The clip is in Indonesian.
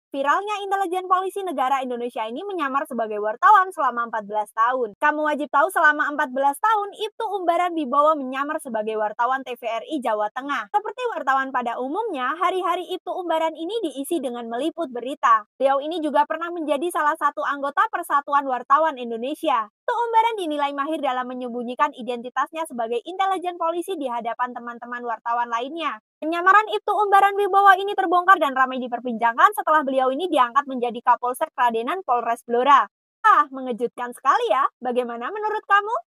Viralnya intelijen polisi negara Indonesia ini menyamar sebagai wartawan selama 14 tahun. Kamu wajib tahu selama 14 tahun itu Umbaran Wibowo menyamar sebagai wartawan TVRI Jawa Tengah. Seperti wartawan pada umumnya, hari-hari itu Umbaran ini diisi dengan meliput berita. Beliau ini juga pernah menjadi salah satu anggota Persatuan Wartawan Indonesia. Umbaran dinilai mahir dalam menyembunyikan identitasnya sebagai intelijen polisi di hadapan teman-teman wartawan lainnya. Penyamaran Ibtu Umbaran Wibowo ini terbongkar dan ramai diperbincangkan setelah beliau ini diangkat menjadi Kapolsek Kradenan Polres Blora. Mengejutkan sekali ya. Bagaimana menurut kamu?